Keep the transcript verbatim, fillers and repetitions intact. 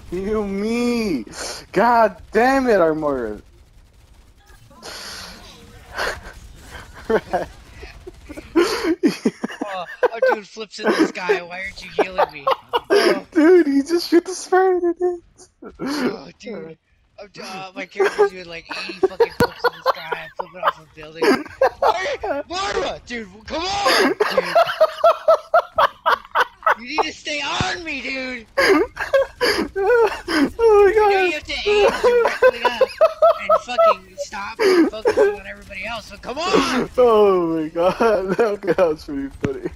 Heal me! God damn it, Armor! Right. Oh, I'm doing flips in the sky. Why aren't you healing me? Oh, Dude, he just shoot the spirit in it. oh dude. I'm, uh, my character's doing like eighty fucking flips in the sky. I'm flipping off of buildings. Mar- Marva! Dude, come on! Dude. You need to stay on me, dude! Oh I know my you have to aim directly up and fucking stop and focus on everybody else, but come on! god! Oh my god! Okay, that was pretty funny.